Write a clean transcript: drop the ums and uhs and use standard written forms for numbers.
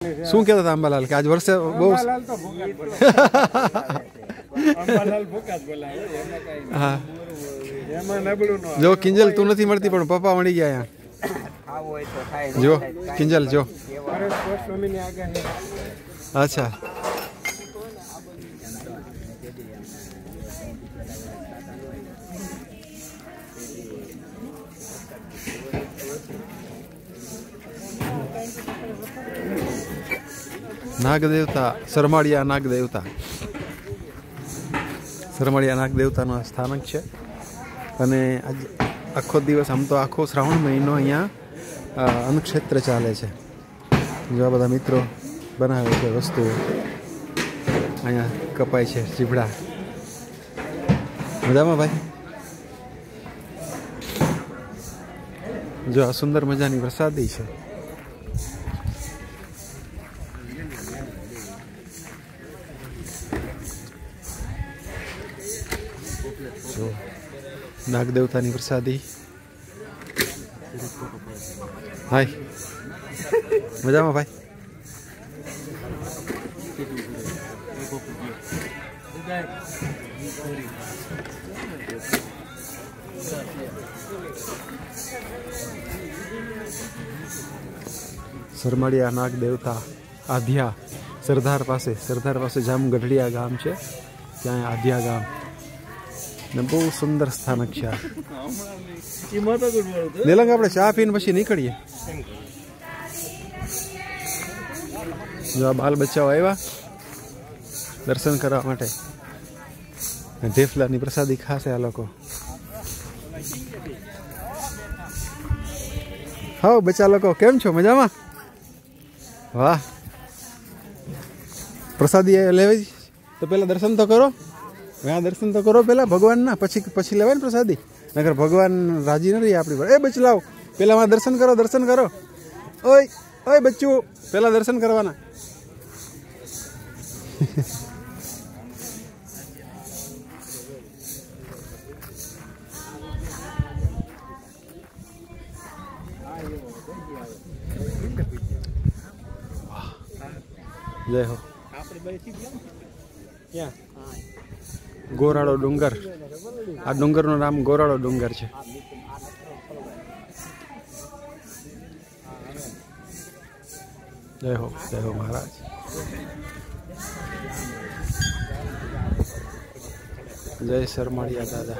શું કહેતા હતા અંબાલાલ કે આજ વર્ષે બહુ હા જો કિંજલ તું નથી મળતી પણ પપ્પા મળી ગયા અહીંયા જો કિંજલ જો અચ્છા નાગદેવતા સરમાળિયા નાગદેવતા નાગદેવતાનું આ સ્થાનક છે અને આજ આખો દિવસ આમ તો આખો શ્રાવણ મહિનો અહીંયા અન્નક્ષેત્ર ચાલે છે જો આ બધા મિત્રો બનાવે છે વસ્તુઓ અહીંયા કપાય છે ચીભડા મજામાં ભાઈ જો આ સુંદર મજાની પ્રસાદી છે જો નાગદેવતાની પ્રસાદી હાય મજામાં ભાઈ સરમાળિયા નાગદેવતા આધ્યા સરદાર પાસે જામગઢડિયા ગામ છે ત્યાં આધ્યા ગામ ને બહુ સુંદર સ્થાનક છે નિલંગ આપણે ચા પીને પછી નીકળીએ જો આ બાલ બચ્ચાઓ આવ્યા દર્શન કરવા માટે ઢેફલાની પ્રસાદી ખાશે આ લોકો હા બચ્ચા લોકો કેમ છો મજામાં વાહ પ્રસાદી લેવી તો પેલા દર્શન તો કરો દર્શન તો કરો પેલા ભગવાનના પછી લેવાય ને પ્રસાદી નકર ભગવાન રાજી ન રહી આપણી પર એ બચલાવ પેલા દર્શન કરો ઓય બચ્ચું પેલા દર્શન કરવાના જય હો ગોરાળો ડુંગર આ ડુંગરનું નામ ગોરાળો ડુંગર છે જય હો મહારાજ જય સરમાળિયા દાદા